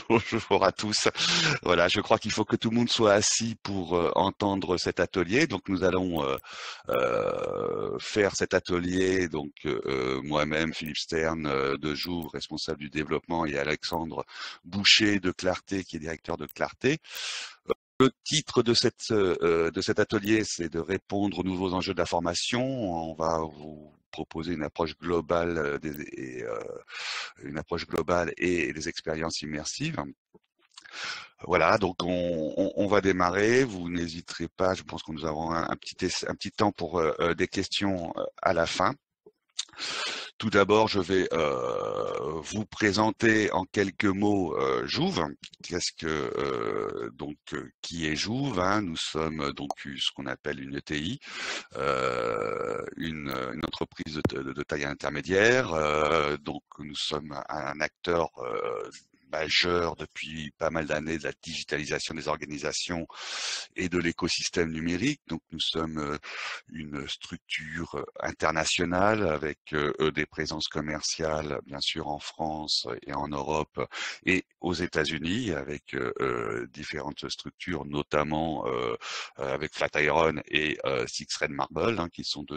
Bonjour à tous. Voilà, je crois qu'il faut que tout le monde soit assis pour entendre cet atelier. Donc nous allons faire cet atelier. Donc moi-même, Philippe Stern de Jouve, responsable du développement, et Alexandre Boucher de Clarté, qui est directeur de Clarté. Le titre de cet atelier, c'est de répondre aux nouveaux enjeux de la formation. On va vous proposer une approche globale et des expériences immersives. Voilà, donc on va démarrer. Vous n'hésiterez pas. Je pense que nous avons un petit temps pour des questions à la fin. Tout d'abord, je vais vous présenter en quelques mots Jouve. Qu'est-ce que qui est Jouve, hein? Nous sommes donc ce qu'on appelle une ETI, une entreprise de taille intermédiaire. Donc nous sommes un acteur majeur depuis pas mal d'années de la digitalisation des organisations et de l'écosystème numérique. Donc nous sommes une structure internationale avec des présences commerciales bien sûr en France et en Europe et aux États-Unis avec différentes structures, notamment avec Flatiron et Six Red Marble, hein, qui sont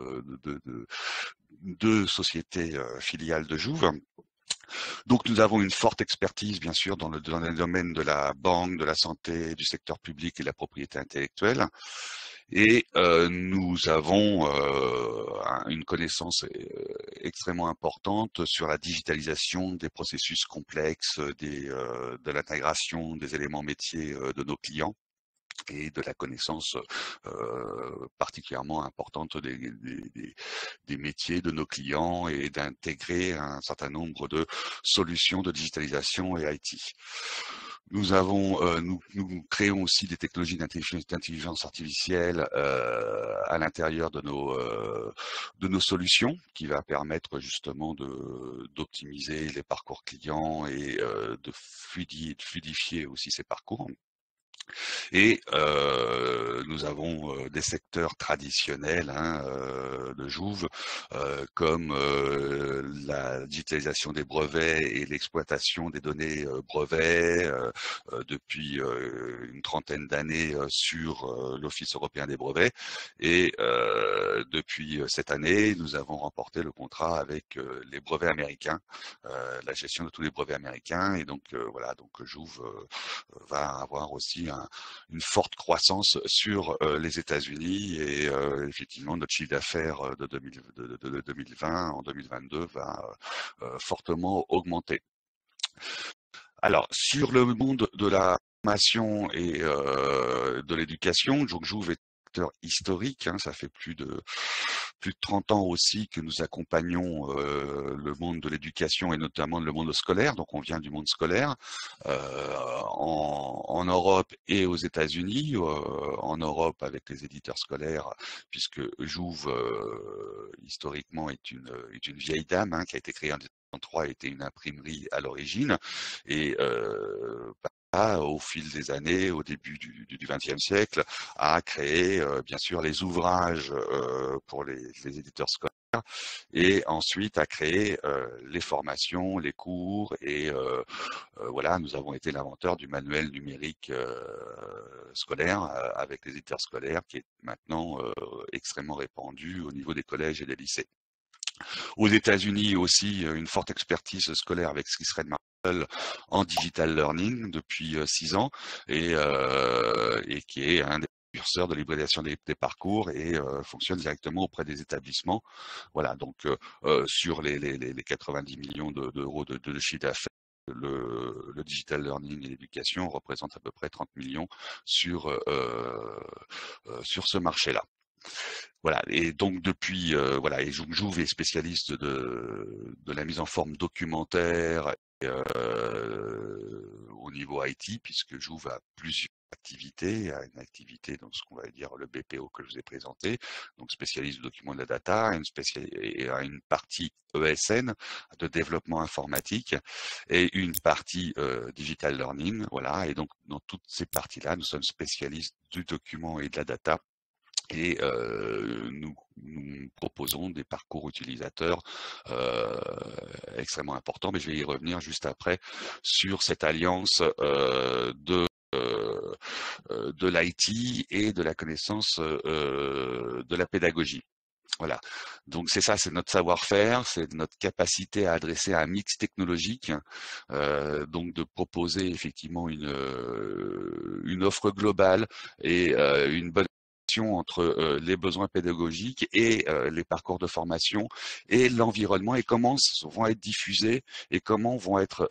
deux sociétés filiales de Jouve. Donc nous avons une forte expertise bien sûr dans le domaine de la banque, de la santé, du secteur public et de la propriété intellectuelle. Et nous avons une connaissance extrêmement importante sur la digitalisation des processus complexes, de l'intégration des éléments métiers de nos clients, et de la connaissance particulièrement importante des métiers de nos clients, et d'intégrer un certain nombre de solutions de digitalisation et IT. Nous avons, nous créons aussi des technologies d'intelligence artificielle à l'intérieur de nos solutions, qui va permettre justement d'optimiser les parcours clients et de fluidifier aussi ces parcours. Et nous avons des secteurs traditionnels, hein, de Jouve, comme la digitalisation des brevets et l'exploitation des données brevets depuis une trentaine d'années sur l'Office européen des brevets. Et depuis cette année, nous avons remporté le contrat avec les brevets américains, la gestion de tous les brevets américains. Et donc voilà, donc Jouve va avoir aussi une forte croissance sur les États-Unis, et effectivement notre chiffre d'affaires de 2020 en 2022 va fortement augmenter. Alors sur le monde de la formation et de l'éducation, donc Jouve est acteur historique, hein, ça fait plus de 30 ans aussi que nous accompagnons le monde de l'éducation et notamment le monde scolaire. Donc on vient du monde scolaire en Europe et aux États-Unis. En Europe avec les éditeurs scolaires, puisque Jouve historiquement est une vieille dame, hein, qui a été créée en 1903, était une imprimerie à l'origine, et au fil des années, au début du XXe siècle, a créé bien sûr les ouvrages pour les éditeurs scolaires, et ensuite a créé les formations, les cours, et voilà, nous avons été l'inventeur du manuel numérique scolaire avec les éditeurs scolaires, qui est maintenant extrêmement répandu au niveau des collèges et des lycées. Aux États-Unis aussi, une forte expertise scolaire avec Six Red Marble en digital learning depuis 6 ans, et qui est un des précurseurs de l'hybridation des parcours, et fonctionne directement auprès des établissements. Voilà, donc sur les 90 millions d'euros de chiffre d'affaires, le digital learning et l'éducation représentent à peu près 30 millions sur ce marché-là. Voilà, et donc depuis voilà, et Jouve est spécialiste de la mise en forme documentaire au niveau IT, puisque Jouve a plusieurs activités, a une activité dans ce qu'on va dire le BPO que je vous ai présenté, donc spécialiste du document de la data, et a une partie ESN de développement informatique et une partie digital learning. Voilà, et donc dans toutes ces parties-là, nous sommes spécialistes du document et de la data, Et nous proposons des parcours utilisateurs extrêmement importants, mais je vais y revenir juste après sur cette alliance de l'IT et de la connaissance de la pédagogie. Voilà. Donc c'est ça, c'est notre savoir-faire, c'est notre capacité à adresser un mix technologique, donc de proposer effectivement une offre globale et une bonne entre les besoins pédagogiques et les parcours de formation et l'environnement et comment vont être diffusés et comment vont être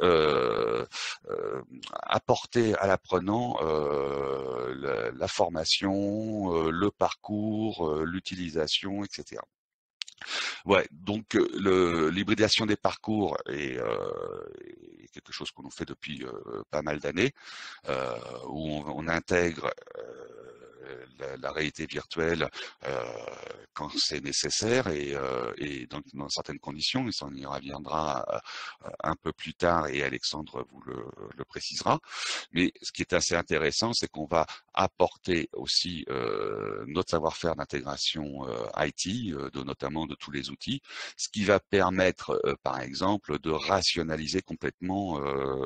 apportés à l'apprenant la formation, le parcours, l'utilisation, etc. Ouais, donc l'hybridation des parcours est quelque chose qu'on fait depuis pas mal d'années, où on intègre la réalité virtuelle quand c'est nécessaire et dans certaines conditions, et ça on y reviendra un peu plus tard et Alexandre vous le précisera. Mais ce qui est assez intéressant, c'est qu'on va apporter aussi notre savoir-faire d'intégration IT, notamment de tous les outils, ce qui va permettre, par exemple, de rationaliser complètement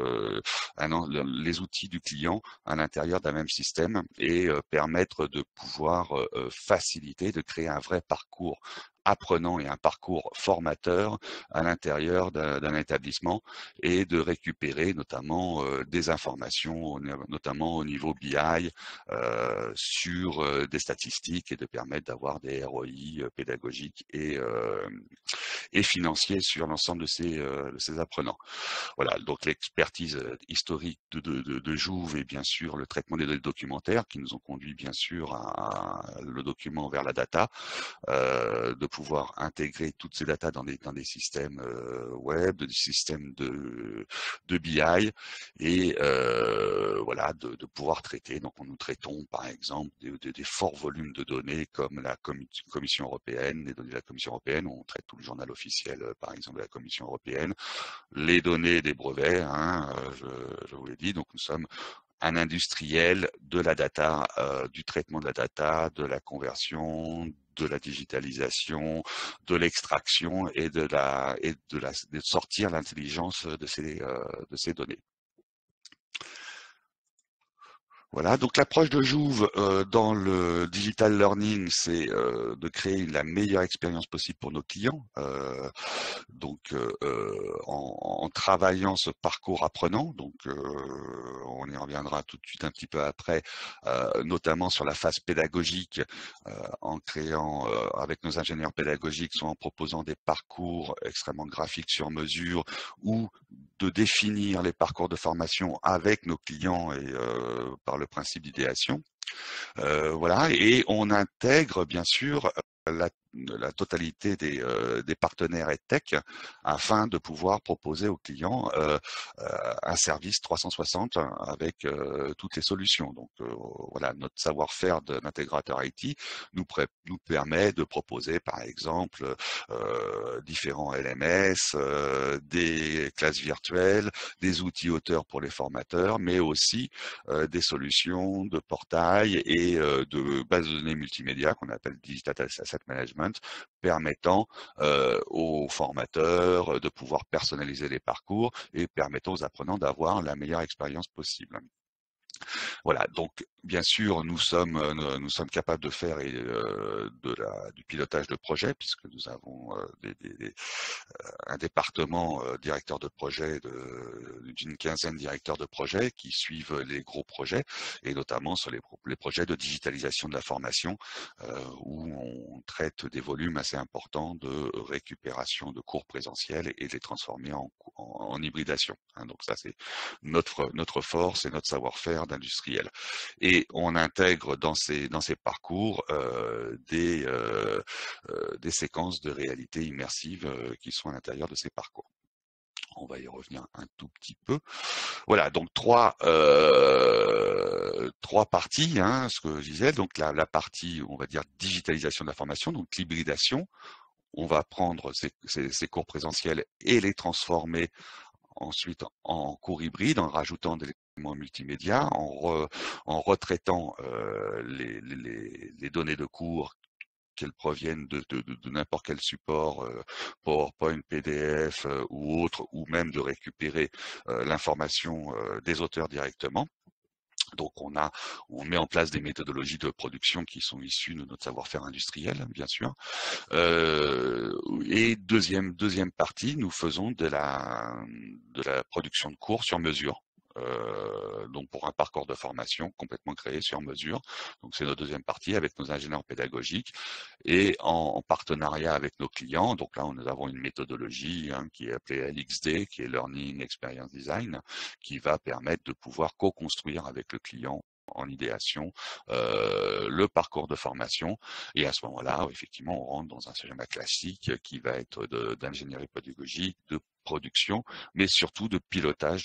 les outils du client à l'intérieur d'un même système et permettre de pouvoir faciliter, de créer un vrai parcours apprenant et un parcours formateur à l'intérieur d'un établissement et de récupérer notamment des informations, notamment au niveau BI, sur des statistiques et de permettre d'avoir des ROI pédagogiques et financiers sur l'ensemble de ces apprenants. Voilà, donc l'expertise historique de Jouve et bien sûr le traitement des données documentaires qui nous ont conduit bien sûr à le document vers la data, de pouvoir intégrer toutes ces datas dans des systèmes web, des systèmes de BI et voilà de pouvoir traiter. Donc nous traitons par exemple des forts volumes de données comme la Commission européenne, les données de la Commission européenne, on traite tout le journal officiel par exemple de la Commission européenne, les données des brevets, hein, je vous l'ai dit, donc nous sommes un industriel de la data, du traitement de la data, de la conversion, de la digitalisation, de l'extraction et de sortir l'intelligence de ces données. Voilà, donc l'approche de Jouve dans le digital learning, c'est de créer la meilleure expérience possible pour nos clients. En travaillant ce parcours apprenant, donc on y reviendra tout de suite un petit peu après, notamment sur la phase pédagogique, en créant avec nos ingénieurs pédagogiques, soit en proposant des parcours extrêmement graphiques sur mesure ou de définir les parcours de formation avec nos clients et par le principe d'idéation. Voilà, et on intègre bien sûr la totalité des partenaires EdTech afin de pouvoir proposer aux clients un service 360 avec toutes les solutions. Donc voilà, notre savoir-faire d'intégrateur IT nous permet de proposer par exemple différents LMS, des classes virtuelles, des outils auteurs pour les formateurs, mais aussi des solutions de portail et de bases de données multimédia qu'on appelle Digital Asset Management, permettant aux formateurs de pouvoir personnaliser les parcours et permettant aux apprenants d'avoir la meilleure expérience possible. Voilà, donc bien sûr, nous sommes capables de faire du pilotage de projet puisque nous avons un département directeur de projet d'une quinzaine de directeurs de projet qui suivent les gros projets et notamment sur les projets de digitalisation de la formation où on traite des volumes assez importants de récupération de cours présentiels et de les transformer en hybridation. Hein, donc ça c'est notre force et notre savoir-faire d'industriel. Et on intègre dans ces parcours des séquences de réalité immersive qui sont à l'intérieur de ces parcours. On va y revenir un tout petit peu. Voilà, donc trois parties, hein, ce que je disais. Donc la partie, on va dire, digitalisation de la formation, donc l'hybridation. On va prendre ces cours présentiels et les transformer ensuite en cours hybride en rajoutant des éléments multimédia, en retraitant les données de cours qu'elles proviennent de n'importe quel support, PowerPoint, PDF ou autre, ou même de récupérer l'information des auteurs directement. Donc on met en place des méthodologies de production qui sont issues de notre savoir-faire industriel, bien sûr. Et deuxième partie, nous faisons de la production de cours sur mesure. Donc pour un parcours de formation complètement créé sur mesure. Donc c'est notre deuxième partie avec nos ingénieurs pédagogiques et en partenariat avec nos clients. Donc là, nous avons une méthodologie qui est appelée LXD, qui est Learning Experience Design, qui va permettre de pouvoir co-construire avec le client en idéation le parcours de formation, et à ce moment-là, effectivement, on rentre dans un schéma classique qui va être d'ingénierie pédagogique, de production, mais surtout de pilotage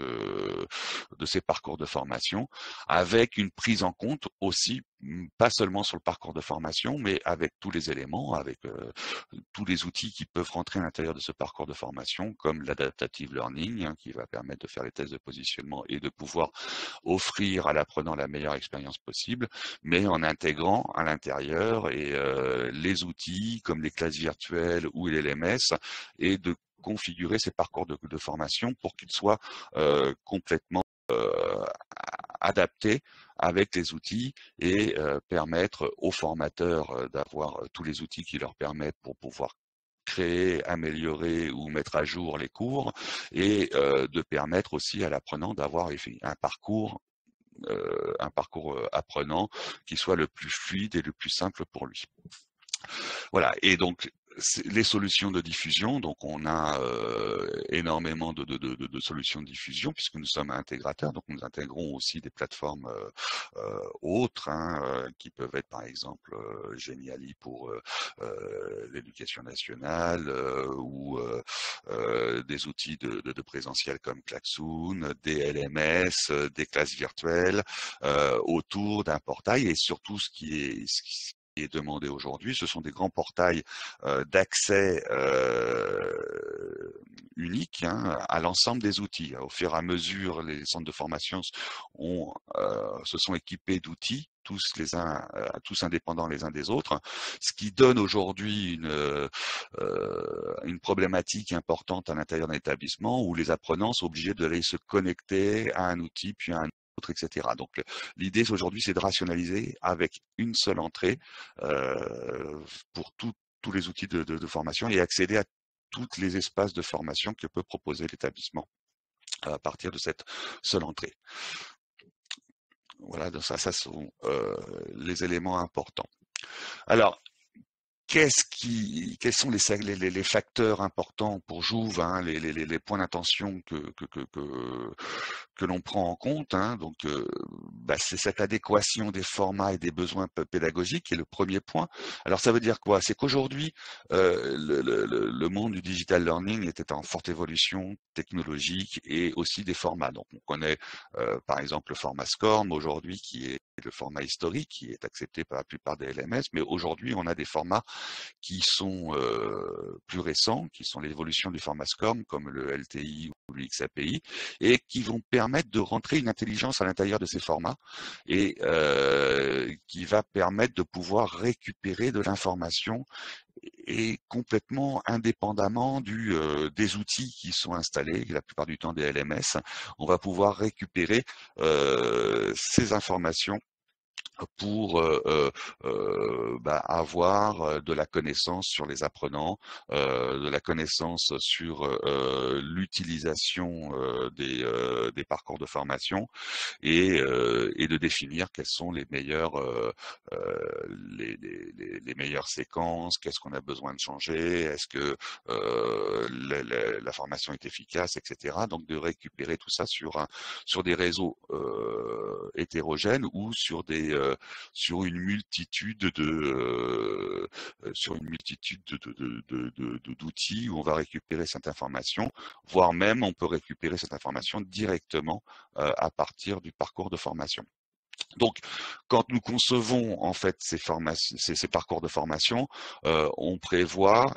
de ces parcours de formation, avec une prise en compte aussi, pas seulement sur le parcours de formation, mais avec tous les éléments, avec tous les outils qui peuvent rentrer à l'intérieur de ce parcours de formation, comme l'adaptative learning, qui va permettre de faire les tests de positionnement et de pouvoir offrir à l'apprenant la meilleure expérience possible, mais en intégrant à l'intérieur les outils comme les classes virtuelles ou l'LMS, et de configurer ces parcours de formation pour qu'ils soient complètement adaptés avec les outils et permettre aux formateurs d'avoir tous les outils qui leur permettent pour pouvoir créer, améliorer ou mettre à jour les cours, et de permettre aussi à l'apprenant d'avoir un parcours apprenant qui soit le plus fluide et le plus simple pour lui. Voilà, et donc les solutions de diffusion, donc on a énormément de solutions de diffusion puisque nous sommes intégrateurs, donc nous intégrons aussi des plateformes autres qui peuvent être par exemple Geniali pour l'éducation nationale ou des outils de présentiel comme Klaxoon, des LMS, des classes virtuelles autour d'un portail, et surtout ce qui est demandé aujourd'hui, ce sont des grands portails d'accès uniques à l'ensemble des outils. Au fur et à mesure, les centres de formation se sont équipés d'outils, tous indépendants les uns des autres, ce qui donne aujourd'hui une problématique importante à l'intérieur d'un établissement où les apprenants sont obligés d'aller se connecter à un outil puis à un autre, etc. Donc l'idée aujourd'hui, c'est de rationaliser avec une seule entrée pour tous les outils de formation, et accéder à tous les espaces de formation que peut proposer l'établissement à partir de cette seule entrée. Voilà, donc ça sont les éléments importants. Alors, quels sont les facteurs importants pour Jouve, les points d'intention que l'on prend en compte, donc c'est cette adéquation des formats et des besoins pédagogiques qui est le premier point. Alors ça veut dire quoi? C'est qu'aujourd'hui le monde du digital learning était en forte évolution technologique et aussi des formats. Donc on connaît par exemple le format SCORM aujourd'hui, qui est le format historique, qui est accepté par la plupart des LMS, mais aujourd'hui on a des formats qui sont plus récents, qui sont l'évolution du format SCORM, comme le LTI ou le XAPI, et qui vont permettre de rentrer une intelligence à l'intérieur de ces formats, et qui va permettre de pouvoir récupérer de l'information et complètement indépendamment des outils qui sont installés, la plupart du temps des LMS. On va pouvoir récupérer ces informations pour avoir de la connaissance sur les apprenants, de la connaissance sur l'utilisation des parcours de formation, et de définir quelles sont les meilleures les meilleures séquences, qu'est-ce qu'on a besoin de changer, est-ce que la formation est efficace, etc. Donc de récupérer tout ça sur des réseaux hétérogènes, ou sur une multitude d'outils où on va récupérer cette information, voire même on peut récupérer cette information directement à partir du parcours de formation. Donc, quand nous concevons en fait ces parcours de formation, on prévoit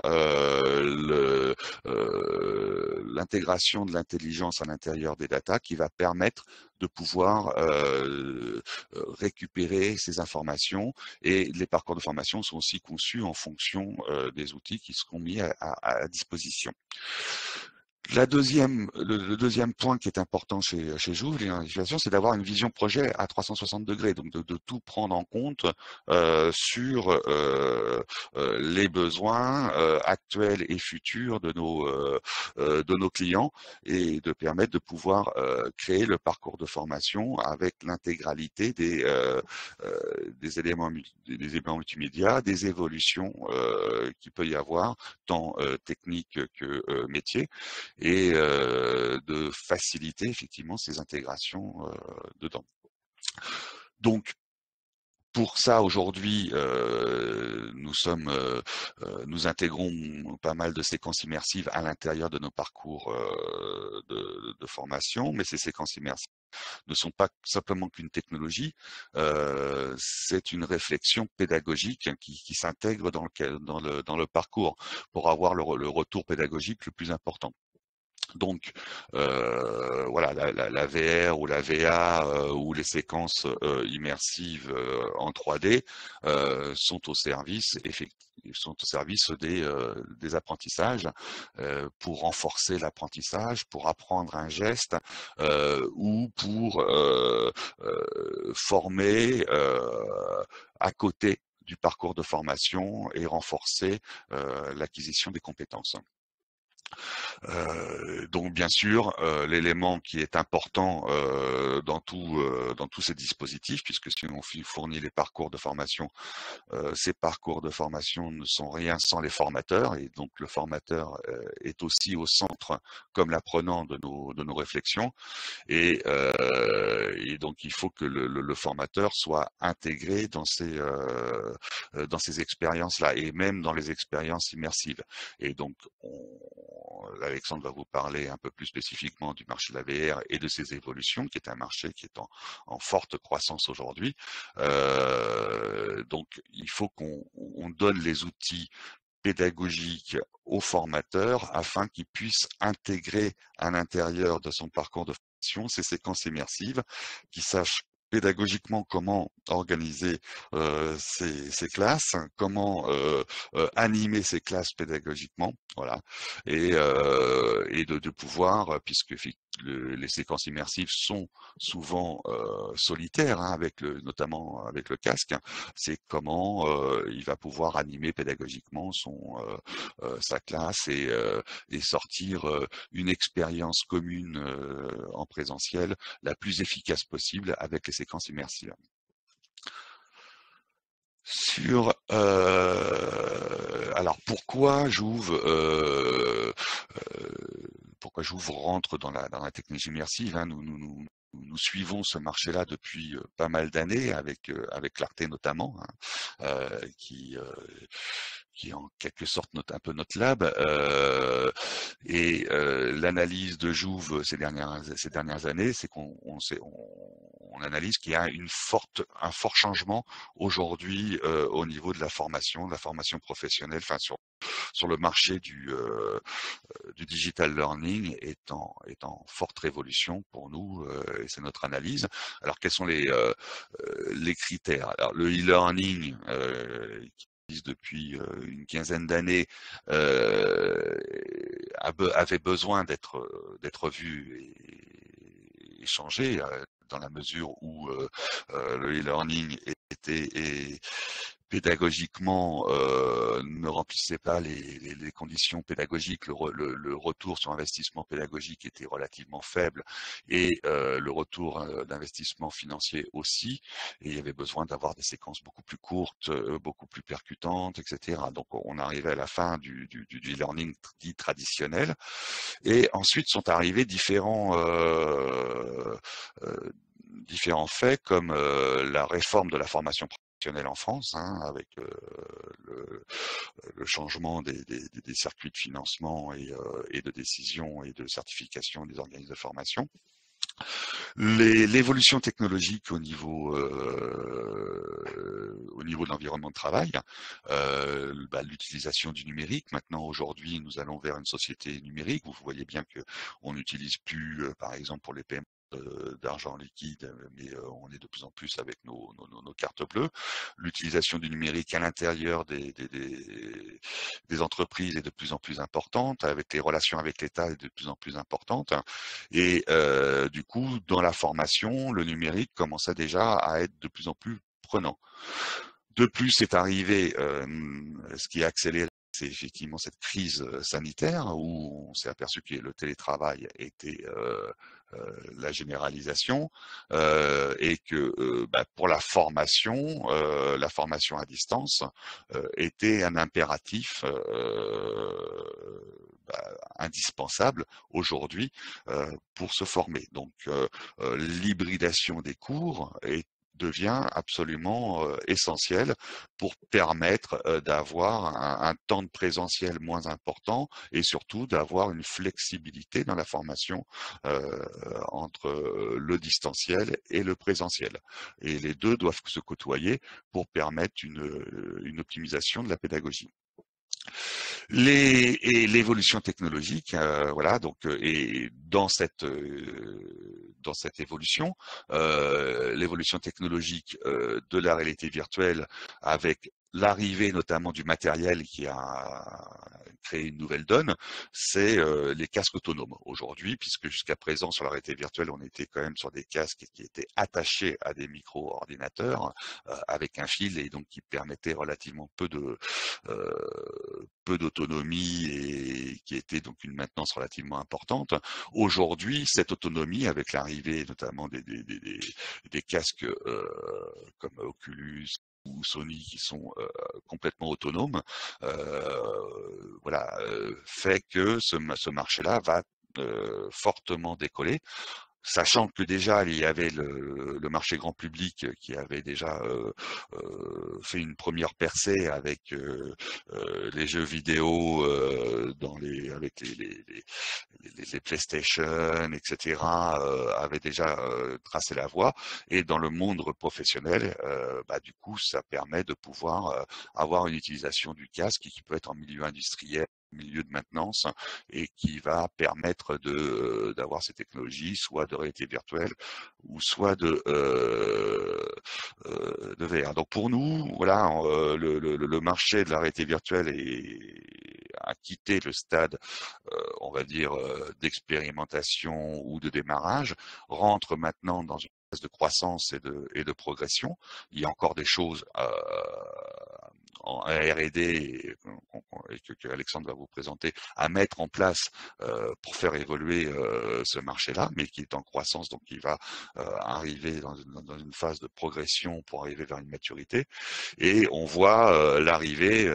l'intégration de l'intelligence à l'intérieur des data qui va permettre de pouvoir récupérer ces informations, et les parcours de formation sont aussi conçus en fonction des outils qui seront mis à disposition. Le deuxième point qui est important chez Jouvre, l'innovation, c'est d'avoir une vision projet à 360 degrés, donc de tout prendre en compte sur les besoins actuels et futurs de nos clients, et de permettre de pouvoir créer le parcours de formation avec l'intégralité des éléments multimédia, des évolutions qu'il peut y avoir, tant techniques que métiers, et de faciliter effectivement ces intégrations dedans. Donc, pour ça, aujourd'hui, nous intégrons pas mal de séquences immersives à l'intérieur de nos parcours de formation, mais ces séquences immersives ne sont pas simplement qu'une technologie, c'est une réflexion pédagogique qui s'intègre dans le parcours pour avoir le retour pédagogique le plus important. Donc voilà, la VR ou la VA ou les séquences immersives en 3D sont au service des apprentissages, pour renforcer l'apprentissage, pour apprendre un geste ou pour former à côté du parcours de formation et renforcer l'acquisition des compétences. Donc bien sûr, l'élément qui est important dans tous ces dispositifs, puisque si on fournit les parcours de formation, ces parcours de formation ne sont rien sans les formateurs, et donc le formateur est aussi au centre comme l'apprenant de nos réflexions, et donc il faut que le formateur soit intégré dans ces expériences-là, et même dans les expériences immersives. Et donc Alexandre va vous parler un peu plus spécifiquement du marché de la VR et de ses évolutions, qui est un marché qui est en forte croissance aujourd'hui. Donc, il faut qu'on donne les outils pédagogiques aux formateurs afin qu'ils puissent intégrer à l'intérieur de son parcours de formation ces séquences immersives, qu'ils sachent pédagogiquement comment organiser ces classes, comment animer ces classes pédagogiquement, voilà, et de pouvoir, puisque les séquences immersives sont souvent solitaires, hein, notamment avec le casque, c'est comment il va pouvoir animer pédagogiquement sa classe, et sortir une expérience commune en présentiel la plus efficace possible avec les séquences immersives. Alors pourquoi Jouve rentre dans la technologie immersive, hein, nous suivons ce marché-là depuis pas mal d'années avec Clarté notamment, hein, qui est en quelque sorte un peu notre lab, et l'analyse de Jouve ces dernières années, c'est qu'on analyse qu'il y a un fort changement aujourd'hui au niveau de la formation professionnelle, enfin sur le marché du digital learning est en forte révolution pour nous, et c'est notre analyse. Alors quels sont les critères? Alors le e-learning qui existe depuis une quinzaine d'années avait besoin d'être vu et changé, dans la mesure où le e-learning était pédagogiquement ne remplissait pas les conditions pédagogiques, le retour sur investissement pédagogique était relativement faible, et le retour d'investissement financier aussi, et il y avait besoin d'avoir des séquences beaucoup plus courtes, beaucoup plus percutantes, etc. Donc on arrivait à la fin du e-learning dit traditionnel, et ensuite sont arrivés différents faits, comme la réforme de la formation professionnelle en France, hein, avec le changement des circuits de financement et de décision et de certification des organismes de formation. L'évolution technologique au niveau de l'environnement de travail, l'utilisation du numérique. Maintenant, aujourd'hui, nous allons vers une société numérique. Vous voyez bien que on n'utilise plus, par exemple, pour les paiements d'argent liquide, mais on est de plus en plus avec nos cartes bleues. L'utilisation du numérique à l'intérieur des entreprises est de plus en plus importante, avec les relations avec l'État est de plus en plus importante. Et du coup, dans la formation, le numérique commençait déjà à être de plus en plus prenant. De plus, c'est arrivé, ce qui a accéléré, c'est effectivement cette crise sanitaire où on s'est aperçu que le télétravail était la généralisation et que pour la formation à distance était un impératif indispensable aujourd'hui pour se former. Donc l'hybridation des cours devient absolument essentiel pour permettre d'avoir un temps de présentiel moins important et surtout d'avoir une flexibilité dans la formation entre le distanciel et le présentiel. Et les deux doivent se côtoyer pour permettre une optimisation de la pédagogie. Et l'évolution technologique, voilà, donc et dans cette évolution, l'évolution technologique de la réalité virtuelle avec l'arrivée notamment du matériel qui a créé une nouvelle donne, c'est les casques autonomes aujourd'hui, puisque jusqu'à présent sur la réalité virtuelle, on était quand même sur des casques qui étaient attachés à des micro-ordinateurs avec un fil et donc qui permettaient relativement peu d'autonomie et qui était donc une maintenance relativement importante. Aujourd'hui, cette autonomie, avec l'arrivée notamment des casques comme Oculus ou Sony qui sont complètement autonomes, fait que ce marché-là va fortement décoller. Sachant que déjà il y avait le marché grand public qui avait déjà fait une première percée avec les jeux vidéo avec les PlayStation, etc. Avait déjà tracé la voie. Et dans le monde professionnel, du coup, ça permet de pouvoir avoir une utilisation du casque qui peut être en milieu industriel, milieu de maintenance et qui va permettre d'avoir ces technologies, soit de réalité virtuelle ou soit de VR. Donc pour nous, voilà, le marché de la réalité virtuelle a quitté le stade, on va dire, d'expérimentation ou de démarrage, rentre maintenant dans une phase de croissance et de progression. Il y a encore des choses en R&D et que Alexandre va vous présenter à mettre en place pour faire évoluer ce marché-là, mais qui est en croissance, donc il va arriver dans une phase de progression pour arriver vers une maturité. Et on voit l'arrivée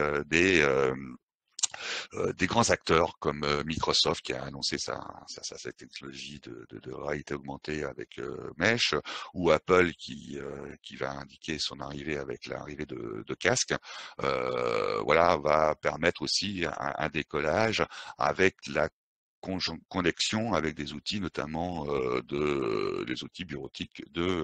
des grands acteurs comme Microsoft qui a annoncé sa technologie de réalité augmentée avec Mesh, ou Apple qui va indiquer son arrivée avec l'arrivée de casques, voilà, va permettre aussi un décollage avec la connexion avec des outils, notamment des outils bureautiques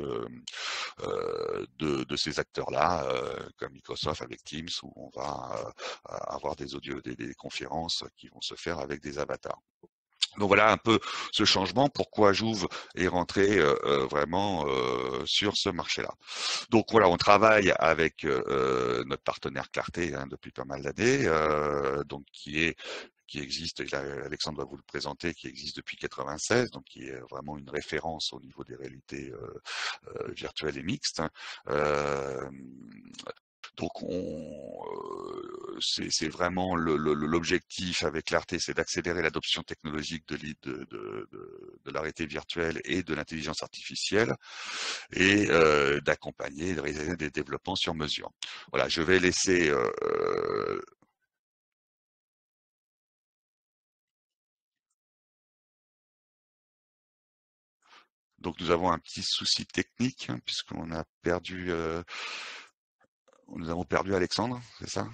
de ces acteurs-là, comme Microsoft avec Teams, où on va avoir des conférences qui vont se faire avec des avatars. Donc voilà un peu ce changement, pourquoi Jouve est rentré vraiment sur ce marché-là. Donc voilà, on travaille avec notre partenaire Clarté depuis pas mal d'années, donc qui existe, Alexandre va vous le présenter, qui existe depuis 96, donc qui est vraiment une référence au niveau des réalités virtuelles et mixtes. Donc c'est vraiment l'objectif avec Clarté, c'est d'accélérer l'adoption technologique de la réalité virtuelle et de l'intelligence artificielle et d'accompagner et de réaliser des développements sur mesure. Voilà, je vais laisser donc nous avons un petit souci technique puisqu'on a perdu nous avons perdu Alexandre, c'est ça?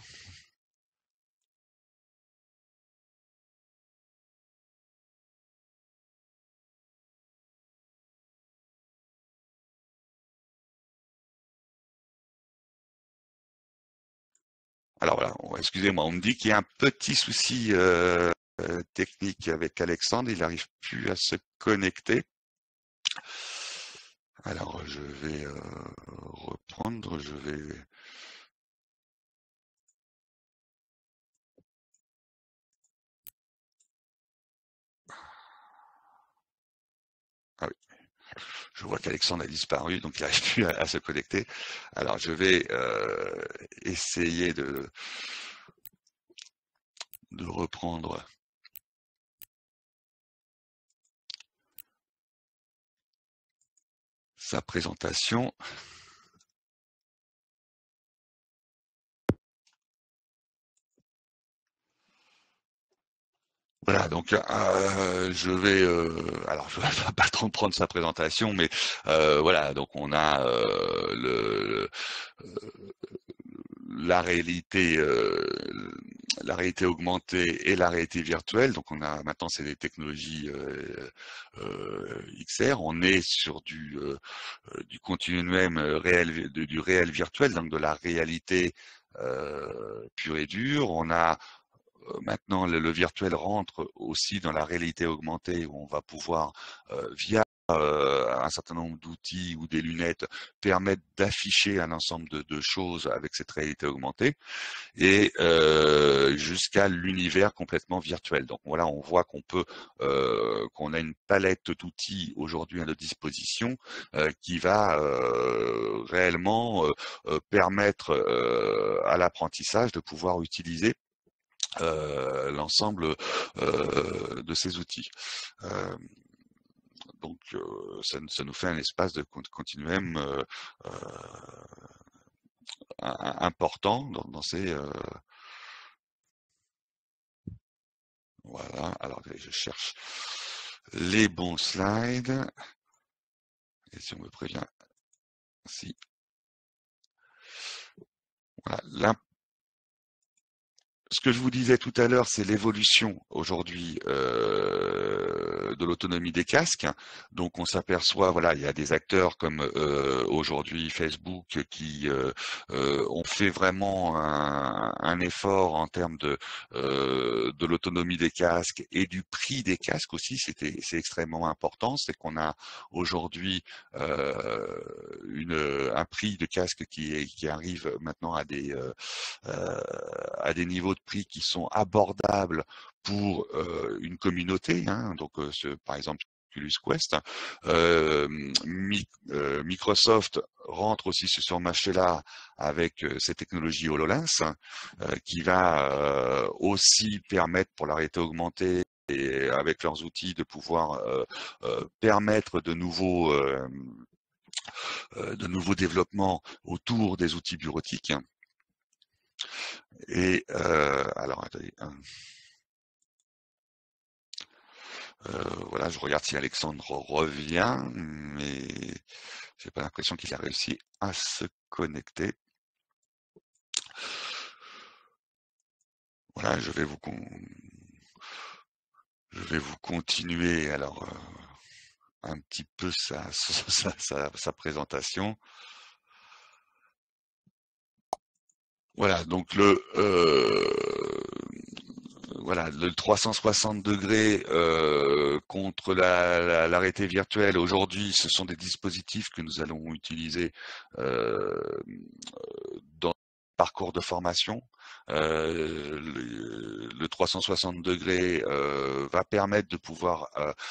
Alors voilà, excusez-moi, on me dit qu'il y a un petit souci technique avec Alexandre, il n'arrive plus à se connecter. Alors je vais reprendre, je vais... Ah oui, je vois qu'Alexandre a disparu, donc il n'arrive plus à se connecter. Alors je vais essayer de reprendre sa présentation. Voilà, donc je vais, alors je vais pas trop prendre sa présentation, mais voilà, donc on a la réalité augmentée et la réalité virtuelle. Donc on a maintenant c'est des technologies XR. On est sur du continuum réel, du réel virtuel, donc de la réalité pure et dure. On a maintenant le virtuel rentre aussi dans la réalité augmentée où on va pouvoir via un certain nombre d'outils ou des lunettes permettre d'afficher un ensemble de choses avec cette réalité augmentée et jusqu'à l'univers complètement virtuel. Donc voilà, on voit qu'on a une palette d'outils aujourd'hui à notre disposition qui va réellement permettre à l'apprentissage de pouvoir utiliser l'ensemble de ces outils. Euh, donc ça nous fait un espace de continuum important dans ces voilà. Alors je cherche les bons slides et si on me prévient si voilà. Ce que je vous disais tout à l'heure, c'est l'évolution aujourd'hui de l'autonomie des casques. Donc on s'aperçoit, voilà, il y a des acteurs comme aujourd'hui Facebook qui ont fait vraiment un effort en termes de l'autonomie des casques et du prix des casques aussi. C'est extrêmement important. C'est qu'on a aujourd'hui un prix de casque qui arrive maintenant à des niveaux de prix qui sont abordables pour une communauté. Hein, donc, par exemple, Oculus Quest. Microsoft rentre aussi sur ce marché-là avec ses technologies HoloLens, qui va aussi permettre pour la réalité augmentée et avec leurs outils de pouvoir permettre de nouveaux développements autour des outils bureautiques. Et alors, attendez. Voilà, je regarde si Alexandre revient, mais j'ai pas l'impression qu'il a réussi à se connecter. Voilà, je vais vous continuer alors un petit peu sa présentation. Voilà, donc voilà, le 360 degrés contre la réalité virtuelle. Aujourd'hui, ce sont des dispositifs que nous allons utiliser dans le parcours de formation. Le 360 degrés va permettre de pouvoir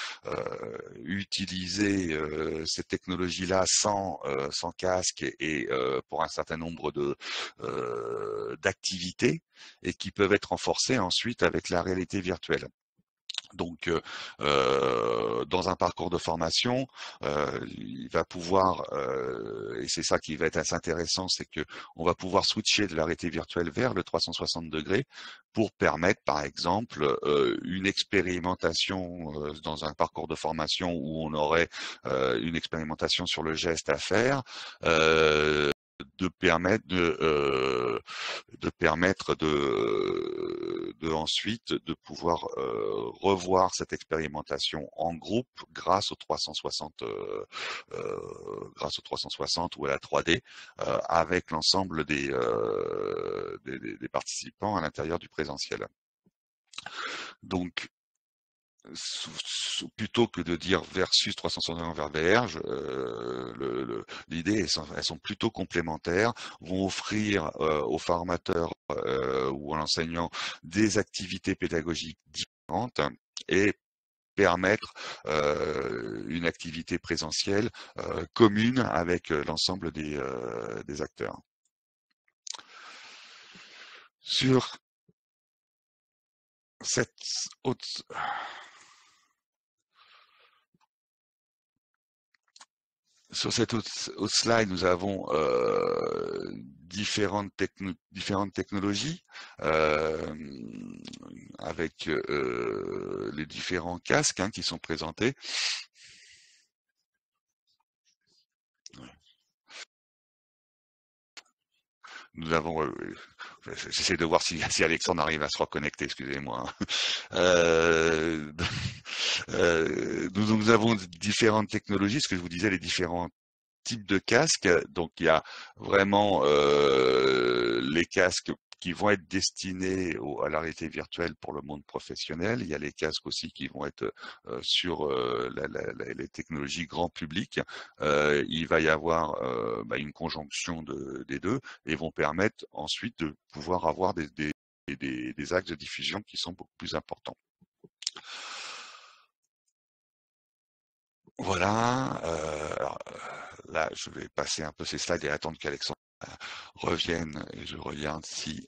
utiliser ces technologies-là sans casque et pour un certain nombre d'activités et qui peuvent être renforcées ensuite avec la réalité virtuelle. Donc, dans un parcours de formation, il va pouvoir, et c'est ça qui va être assez intéressant, c'est que on va pouvoir switcher de la réalité virtuelle vers le 360 degrés pour permettre, par exemple, une expérimentation dans un parcours de formation où on aurait une expérimentation sur le geste à faire. De permettre de ensuite de pouvoir revoir cette expérimentation en groupe grâce aux 360 grâce au 360 ou à la 3D avec l'ensemble des participants à l'intérieur du présentiel. Donc, plutôt que de dire versus 360 vers VR, l'idée, elles sont plutôt complémentaires, vont offrir aux formateurs ou à l'enseignant des activités pédagogiques différentes et permettre une activité présentielle commune avec l'ensemble des acteurs. Sur cette autre slide, nous avons différentes technologies avec les différents casques qui sont présentés. Nous avons, j'essaie de voir si Alexandre arrive à se reconnecter, excusez-moi. Nous avons différentes technologies, ce que je vous disais, les différents types de casques. Donc il y a vraiment les casques qui vont être destinés à la réalité virtuelle pour le monde professionnel. Il y a les casques aussi qui vont être sur les technologies grand public. Il va y avoir une conjonction des deux et vont permettre ensuite de pouvoir avoir des axes de diffusion qui sont beaucoup plus importants. Voilà. Alors, là, je vais passer un peu ces slides et attendre qu'Alexandre revienne. Et je regarde si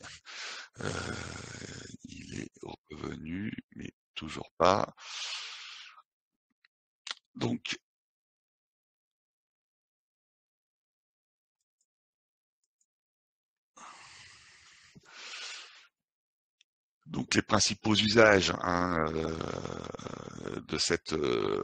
il est revenu, mais toujours pas. Donc, les principaux usages de cette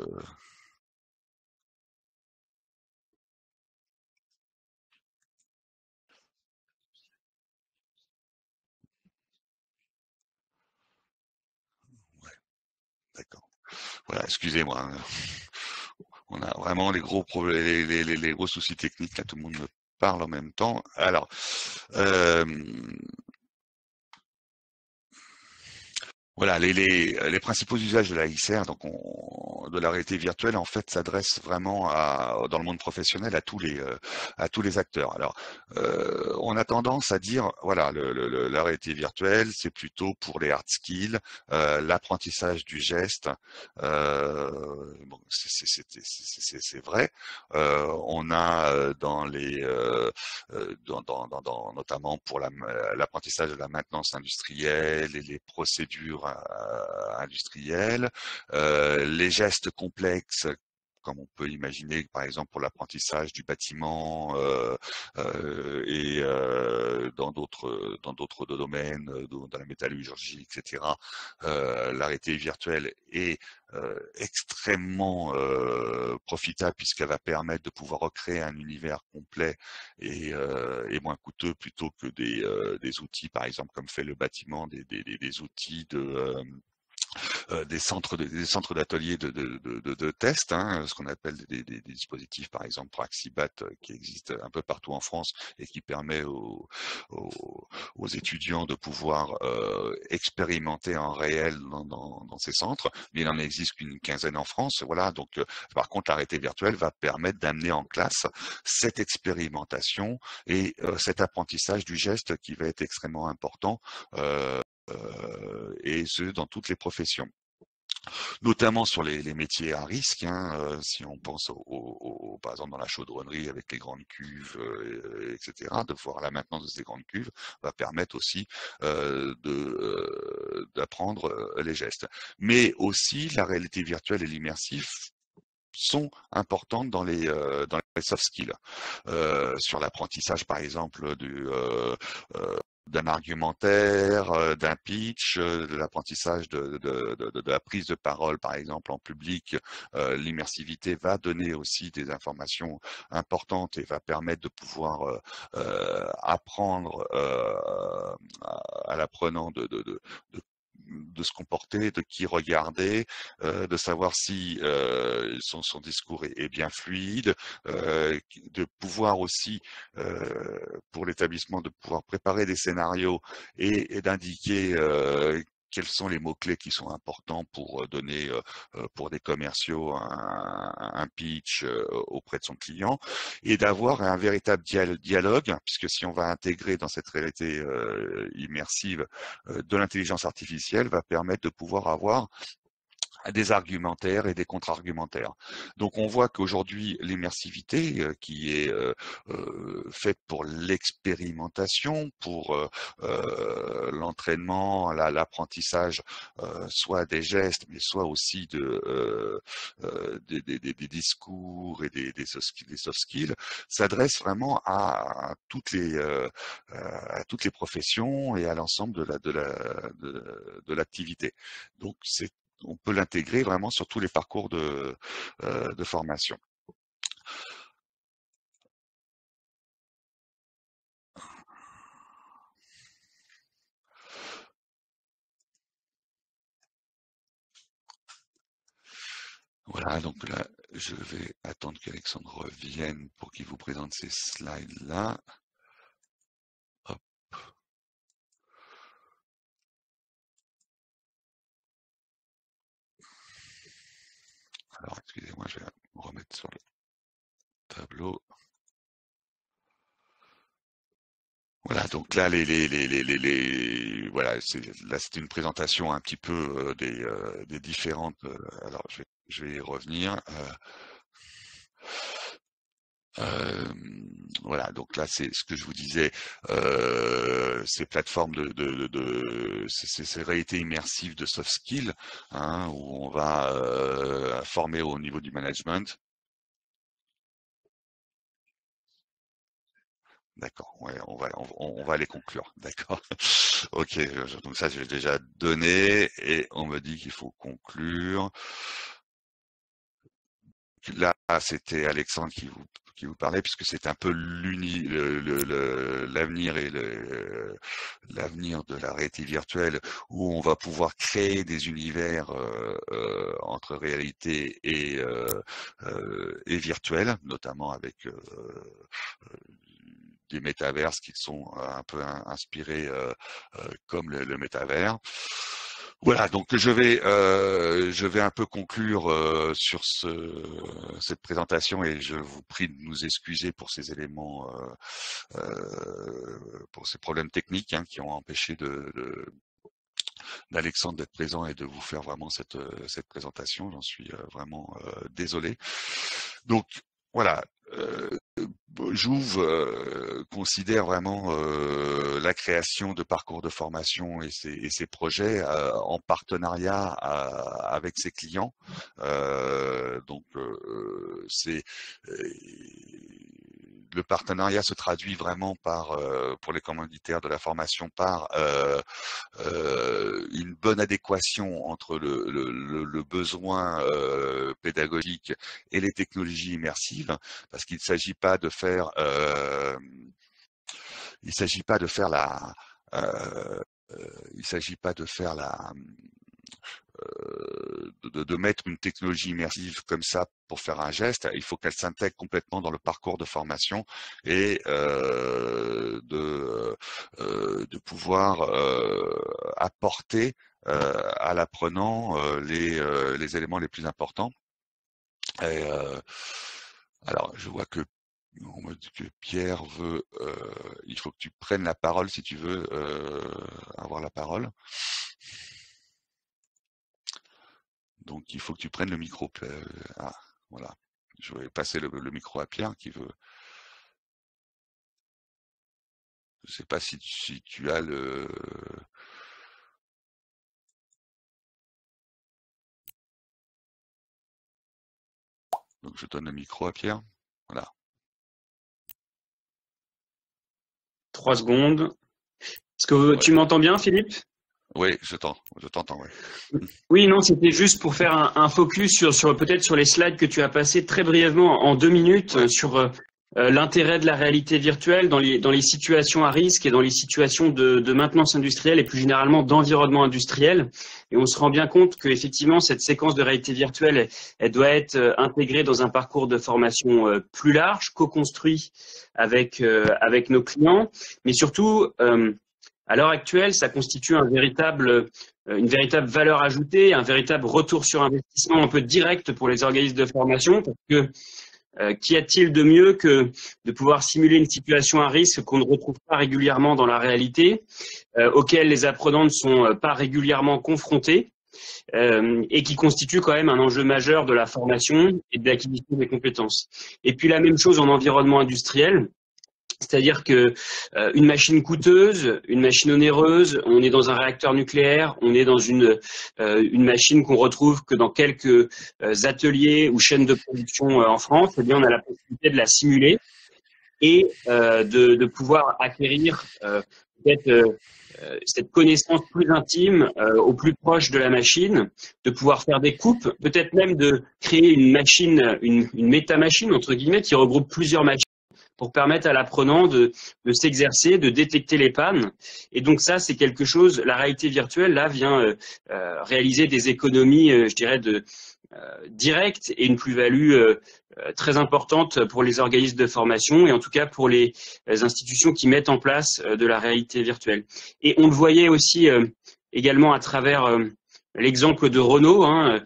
ouais, d'accord. Voilà, excusez-moi. On a vraiment les gros problèmes, les gros soucis techniques. Là, tout le monde me parle en même temps. Alors, voilà, les principaux usages de la XR, donc de la réalité virtuelle, en fait, s'adressent vraiment dans le monde professionnel à tous les acteurs. Alors, on a tendance à dire, voilà, la réalité virtuelle, c'est plutôt pour les hard skills, l'apprentissage du geste. Bon, c'est vrai. On a notamment pour l'apprentissage de la maintenance industrielle et les procédures industrielles, les gestes complexes comme on peut imaginer, par exemple pour l'apprentissage du bâtiment et dans d'autres domaines, dans la métallurgie, etc. La réalité virtuelle est extrêmement profitable puisqu'elle va permettre de pouvoir recréer un univers complet et moins coûteux plutôt que des outils, par exemple, comme fait le bâtiment, des outils des centres d'ateliers de tests, ce qu'on appelle des dispositifs, par exemple Praxibat, qui existent un peu partout en France et qui permet aux étudiants de pouvoir expérimenter en réel dans ces centres. Mais il n'en existe qu'une quinzaine en France. Voilà. Donc, par contre, la réalité virtuelle va permettre d'amener en classe cette expérimentation et cet apprentissage du geste qui va être extrêmement important. Et ce dans toutes les professions, notamment sur les métiers à risque. Si on pense par exemple dans la chaudronnerie avec les grandes cuves, etc., de voir la maintenance de ces grandes cuves va permettre aussi d'apprendre les gestes. Mais aussi la réalité virtuelle et l'immersif sont importantes dans les soft skills. Sur l'apprentissage, par exemple, d'un argumentaire, d'un pitch, de l'apprentissage de la prise de parole, par exemple, en public. L'immersivité va donner aussi des informations importantes et va permettre de pouvoir apprendre à l'apprenant de se comporter, de qui regarder, de savoir si son discours est bien fluide, de pouvoir aussi, pour l'établissement, de pouvoir préparer des scénarios et d'indiquer quels sont les mots-clés qui sont importants pour donner, pour des commerciaux, un pitch auprès de son client, et d'avoir un véritable dialogue, puisque si on va intégrer dans cette réalité immersive de l'intelligence artificielle, va permettre de pouvoir avoir des argumentaires et des contre-argumentaires. Donc on voit qu'aujourd'hui l'immersivité qui est faite pour l'expérimentation, pour l'entraînement, l'apprentissage, soit des gestes, mais soit aussi des discours et des soft skills, s'adresse vraiment à toutes les professions et à l'ensemble de l'activité. Donc on peut l'intégrer vraiment sur tous les parcours de formation. Voilà, donc là, je vais attendre qu'Alexandre revienne pour qu'il vous présente ces slides-là. Hop. Alors, excusez-moi, je vais me remettre sur le tableau. Voilà, donc là, voilà, là c'est une présentation un petit peu des différentes. Alors, je vais y revenir. Voilà, donc là c'est ce que je vous disais, ces plateformes ces réalités immersives de soft skills, hein, où on va former au niveau du management. D'accord, ouais, on va les conclure, d'accord. Ok, donc ça j'ai déjà donné et on me dit qu'il faut conclure. Là, c'était Alexandre qui vous parlait, puisque c'est un peu l'avenir et l'avenir de la réalité virtuelle, où on va pouvoir créer des univers entre réalité et virtuel, notamment avec des métaverses qui sont un peu inspirés comme le métavers. Voilà, donc je vais un peu conclure sur cette présentation et je vous prie de nous excuser pour ces éléments, pour ces problèmes techniques qui ont empêché d'Alexandre d'être présent et de vous faire vraiment cette présentation. J'en suis vraiment désolé. Donc voilà. Jouve considère vraiment la création de parcours de formation et ses projets en partenariat avec ses clients. Donc le partenariat se traduit vraiment par, pour les commanditaires de la formation, par une bonne adéquation entre le besoin pédagogique et les technologies immersives, parce qu'il ne s'agit pas de faire de mettre une technologie immersive comme ça pour faire un geste. Il faut qu'elle s'intègre complètement dans le parcours de formation et de pouvoir apporter à l'apprenant les éléments les plus importants. Et, alors, je vois que on me dit que Pierre veut, il faut que tu prennes la parole si tu veux avoir la parole. Donc, il faut que tu prennes le micro. Ah, voilà. Je vais passer le micro à Pierre qui veut. Je ne sais pas si tu as le. Donc, je donne le micro à Pierre. Voilà. 3 secondes. Est-ce que tu m'entends bien, Philippe? Oui, je t'entends, oui. Oui, non, c'était juste pour faire un focus sur peut-être sur les slides que tu as passés très brièvement en 2 minutes sur l'intérêt de la réalité virtuelle dans les situations à risque et dans les situations de maintenance industrielle et plus généralement d'environnement industriel. Et on se rend bien compte qu'effectivement, cette séquence de réalité virtuelle, elle doit être intégrée dans un parcours de formation plus large, co-construit avec nos clients. Mais surtout, à l'heure actuelle, ça constitue une véritable valeur ajoutée, un véritable retour sur investissement un peu direct pour les organismes de formation, parce que qu'y a-t-il de mieux que de pouvoir simuler une situation à risque qu'on ne retrouve pas régulièrement dans la réalité, auquel les apprenants ne sont pas régulièrement confrontés, et qui constitue quand même un enjeu majeur de la formation et de l'acquisition des compétences. Et puis la même chose en environnement industriel. C'est-à-dire que une machine coûteuse, une machine onéreuse, on est dans un réacteur nucléaire, on est dans une machine qu'on retrouve que dans quelques ateliers ou chaînes de production en France. Eh bien, on a la possibilité de la simuler et de pouvoir acquérir peut-être cette connaissance plus intime au plus proche de la machine, de pouvoir faire des coupes, peut-être même de créer une machine, une métamachine entre guillemets qui regroupe plusieurs machines, pour permettre à l'apprenant de s'exercer, de détecter les pannes. Et donc ça, c'est quelque chose, la réalité virtuelle, là, vient réaliser des économies, je dirais, directes et une plus-value très importante pour les organismes de formation et en tout cas pour les institutions qui mettent en place de la réalité virtuelle. Et on le voyait aussi également à travers l'exemple de Renault. Hein,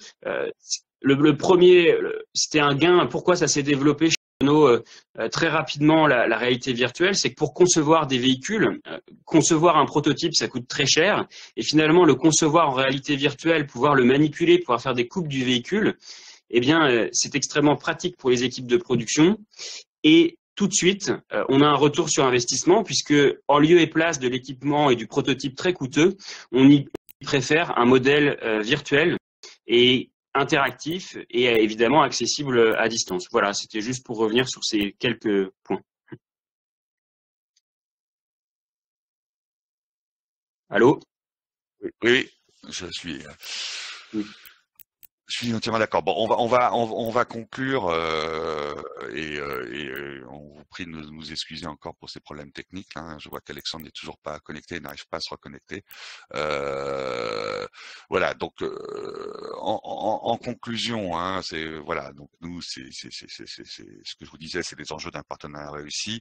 le premier, c'était un gain. Pourquoi ça s'est développé chez Renault très rapidement la réalité virtuelle, c'est que pour concevoir des véhicules, concevoir un prototype, ça coûte très cher. Et finalement, le concevoir en réalité virtuelle, pouvoir le manipuler, pouvoir faire des coupes du véhicule, eh bien, c'est extrêmement pratique pour les équipes de production. Et tout de suite, on a un retour sur investissement puisque en lieu et place de l'équipement et du prototype très coûteux, on y préfère un modèle virtuel et interactif et évidemment accessible à distance. Voilà, c'était juste pour revenir sur ces quelques points. Allô ? Oui, je suis entièrement d'accord. Bon, on va conclure et on vous prie de nous excuser encore pour ces problèmes techniques. Hein. Je vois qu'Alexandre n'est toujours pas connecté, n'arrive pas à se reconnecter. Voilà. Donc, en conclusion, hein, c'est voilà. Donc nous, c'est ce que je vous disais, c'est des enjeux d'un partenariat réussi.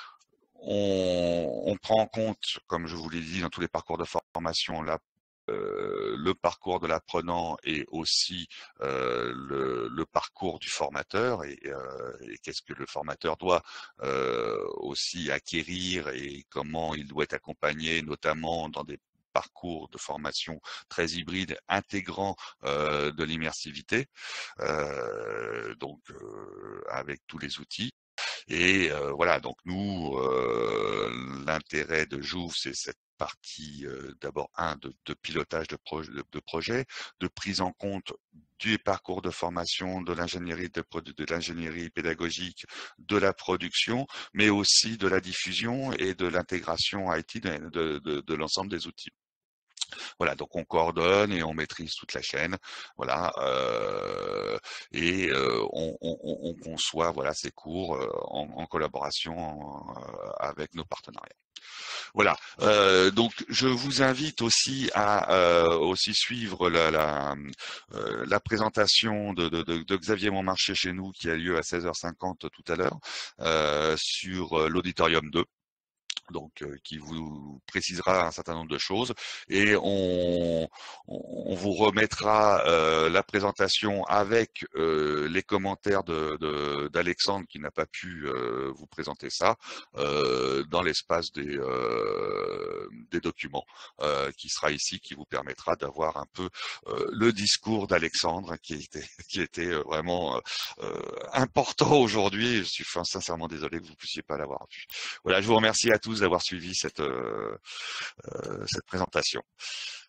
On prend en compte, comme je vous l'ai dit, dans tous les parcours de formation, le parcours de l'apprenant et aussi le parcours du formateur et qu'est-ce que le formateur doit aussi acquérir et comment il doit être accompagné, notamment dans des parcours de formation très hybrides intégrant de l'immersivité, donc avec tous les outils. Et voilà, donc nous, l'intérêt de Jouve, c'est cette partie d'abord de pilotage de projet, de prise en compte du parcours de formation, de l'ingénierie de l'ingénierie pédagogique, de la production, mais aussi de la diffusion et de l'intégration IT de l'ensemble des outils. Voilà, donc on coordonne et on maîtrise toute la chaîne, voilà, et on conçoit voilà ces cours en collaboration avec nos partenariats. Voilà, donc je vous invite aussi à aussi suivre la présentation de Xavier Montmarché chez nous qui a lieu à 16h50 tout à l'heure sur l'auditorium 2. Donc qui vous précisera un certain nombre de choses et on vous remettra la présentation avec les commentaires d'Alexandre qui n'a pas pu vous présenter ça dans l'espace des documents qui sera ici, qui vous permettra d'avoir un peu le discours d'Alexandre qui était vraiment important aujourd'hui. Je suis sincèrement désolé que vous ne puissiez pas l'avoir vu. Voilà, je vous remercie à tous d'avoir suivi cette présentation.